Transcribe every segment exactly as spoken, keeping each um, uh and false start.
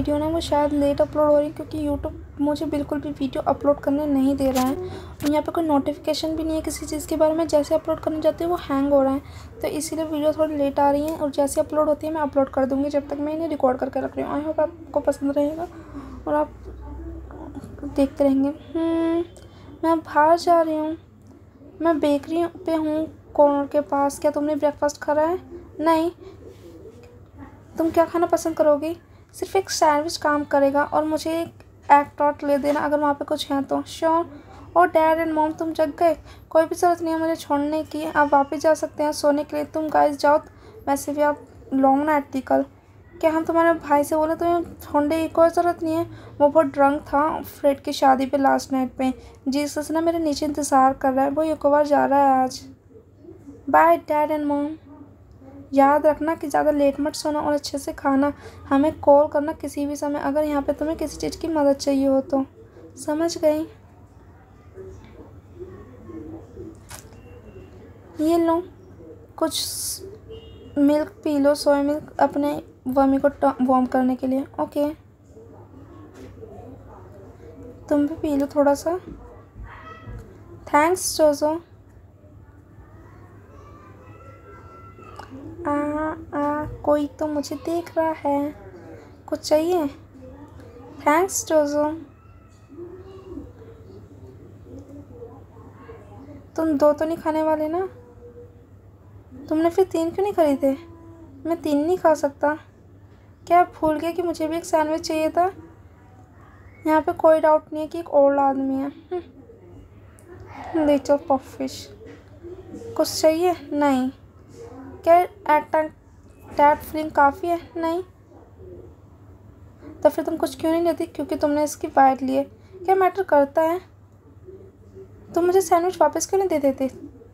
Video ना वो शायद लेट अपलोड हो रही है क्योंकि यूट्यूब मुझे बिल्कुल भी वीडियो अपलोड करने नहीं दे रहा है। और यहाँ पे कोई नोटिफिकेशन भी नहीं है किसी चीज़ के बारे में। जैसे अपलोड करने जाती हूँ वो हैंग हो रहा है, तो इसीलिए वीडियो थोड़ी लेट आ रही है। और जैसे अपलोड होती है मैं अपलोड कर दूँगी, जब तक मैं इन्हें रिकॉर्ड करके रख रही हूँ। आई होप आपको पसंद रहेगा और आप देखते रहेंगे। मैं बाहर जा रही हूँ, मैं बेकरी पे हूँ कॉर्नर के पास। क्या तुमने ब्रेकफास्ट करा है? नहीं। तुम क्या खाना पसंद करोगी? सिर्फ एक सैंडविच काम करेगा और मुझे एक एग टॉट ले देना अगर वहाँ पे कुछ है तो। श्योर। और डैड एंड मॉम तुम जग गए? कोई भी ज़रूरत नहीं है मुझे छोड़ने की, आप वापस जा सकते हैं सोने के लिए। तुम गाइस जाओ, वैसे भी आप लॉन्ग नाइट थी कल। क्या हम तुम्हारे भाई से बोले तुम्हें छोड़ने की कोई ज़रूरत नहीं है? वो बहुत ड्रंक था फ्रेड की शादी पे लास्ट नाइट पे। जीसस ना मेरे नीचे इंतज़ार कर रहा है, वो योकोबार जा रहा है आज। Bye dad and mom. याद रखना कि ज़्यादा लेट मत सोना और अच्छे से खाना। हमें कॉल करना किसी भी समय अगर यहाँ पे तुम्हें किसी चीज़ की मदद चाहिए हो तो। समझ गई? ये लो कुछ मिल्क पी लो, सोया मिल्क, अपने वमी को वार्म करने के लिए। ओके, तुम भी पी लो थोड़ा सा। थैंक्स जोजो। आ आ कोई तो मुझे देख रहा है, कुछ चाहिए? थैंक्स जोजो। तुम दो तो नहीं खाने वाले ना? तुमने फिर तीन क्यों नहीं खरीदे? मैं तीन नहीं खा सकता। क्या आप भूल गए कि मुझे भी एक सैंडविच चाहिए था? यहाँ पे कोई डाउट नहीं है कि एक और आदमी है। Little puffish. कुछ चाहिए? नहीं। क्या टैट फिल्म काफ़ी है? नहीं। तो फिर तुम कुछ क्यों नहीं लेती? क्योंकि तुमने इसकी बाइट ली है। क्या मैटर करता है? तुम मुझे सैंडविच वापस क्यों नहीं दे देते?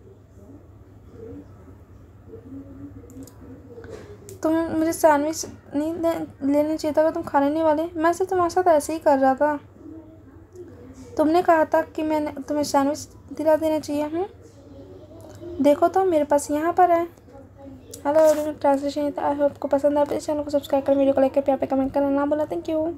तुम मुझे सैंडविच नहीं लेना चाहिए था अगर तुम खाने नहीं वाले। मैं सिर्फ तुम्हारे साथ ऐसे ही कर रहा था। तुमने कहा था कि मैंने तुम्हें सैंडविच दिला देना चाहिए। हूँ देखो तो मेरे पास यहाँ पर है। Hello translation. आई होप आपको पसंद है। इस चैनल को सब्सक्राइब कर वीडियो को लाइक कर पे कमेंट करना ना बोला। Thank you.